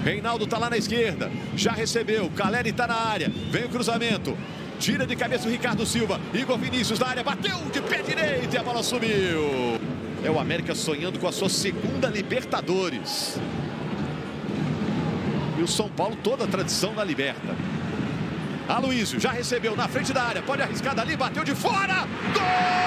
Reinaldo tá lá na esquerda, já recebeu, Caleri tá na área, vem o cruzamento. Tira de cabeça o Ricardo Silva, Igor Vinícius na área, bateu de pé direito e a bola subiu. É o América sonhando com a sua segunda Libertadores. E o São Paulo toda a tradição da Liberta. Aloísio já recebeu na frente da área, pode arriscar dali, bateu de fora. Gol!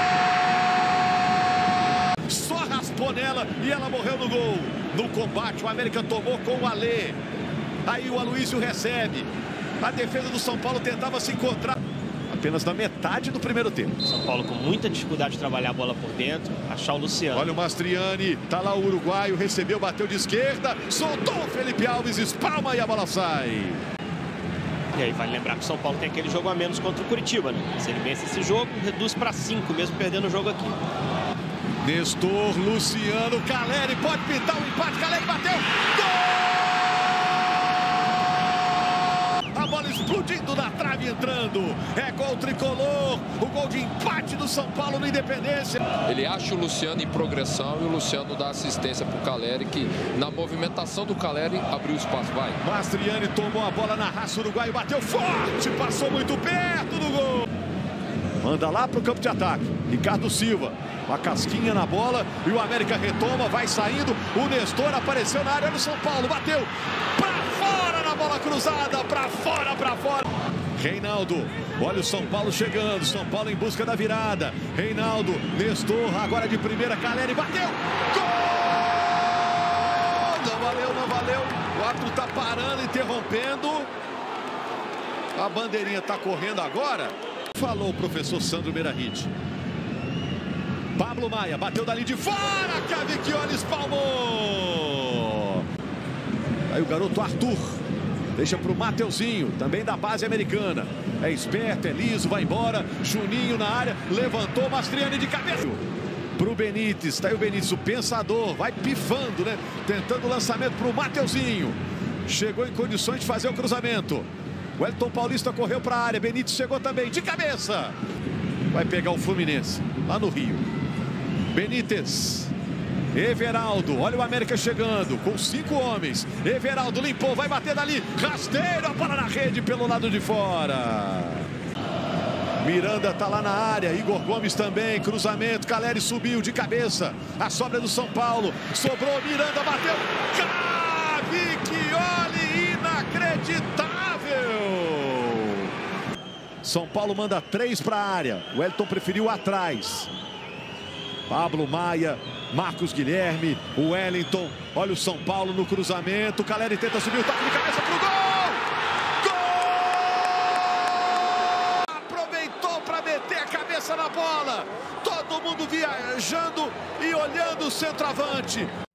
Só raspou nela e ela morreu no gol. No combate o América tomou com o Alê. Aí o Aloísio recebe. A defesa do São Paulo tentava se encontrar. Apenas na metade do primeiro tempo. São Paulo com muita dificuldade de trabalhar a bola por dentro, achar o Luciano. Olha o Mastriani, tá lá o uruguaio, recebeu, bateu de esquerda, soltou o Felipe Alves, espalma e a bola sai. E aí vale lembrar que o São Paulo tem aquele jogo a menos contra o Curitiba, né? Se ele vence esse jogo, reduz para 5, mesmo perdendo o jogo aqui. Nestor, Luciano, Caleri, pode pintar o empate, Caleri bateu, gol! A bola explodindo na trave, entrando, é gol tricolor, o gol de empate do São Paulo no Independência. Ele acha o Luciano em progressão e o Luciano dá assistência para o Caleri, que na movimentação do Caleri abriu espaço, vai. Mastriani tomou a bola na raça, uruguaio bateu forte, passou muito perto do gol. Manda lá para o campo de ataque, Ricardo Silva, uma casquinha na bola e o América retoma, vai saindo, o Nestor apareceu na área do São Paulo, bateu para fora na bola cruzada, para fora, para fora. Reinaldo, olha o São Paulo chegando, São Paulo em busca da virada. Reinaldo, Nestor, agora de primeira, Caleri, bateu, gol! Não valeu, não valeu, o árbitro tá parando, interrompendo. A bandeirinha tá correndo agora. Falou o professor Sandro Meirahit. Pablo Maia bateu dali de fora, Cavicchioli espalmou. Aí o garoto Arthur deixa para o Mateuzinho, também da base americana. É esperto, é liso, vai embora. Juninho na área, levantou, Mastriani de cabeça. Para o Benítez, tá aí o Benítez, o pensador, vai pifando, né? Tentando o lançamento para o Mateuzinho. Chegou em condições de fazer o cruzamento. O Wellington Paulista correu para a área, Benítez chegou também, de cabeça. Vai pegar o Fluminense, lá no Rio. Benítez, Everaldo, olha o América chegando, com 5 homens. Everaldo limpou, vai bater dali, rasteiro, a bola na rede pelo lado de fora. Miranda tá lá na área, Igor Gomes também, cruzamento, Caleri subiu de cabeça. A sobra do São Paulo, sobrou, Miranda bateu. Cavicchioli, inacreditável. São Paulo manda 3 para a área. O Wellington preferiu atrás. Pablo Maia, Marcos Guilherme, o Wellington. Olha o São Paulo no cruzamento. Caleri tenta subir o toque de cabeça pro gol! Gol! Aproveitou para meter a cabeça na bola. Todo mundo viajando e olhando o centroavante.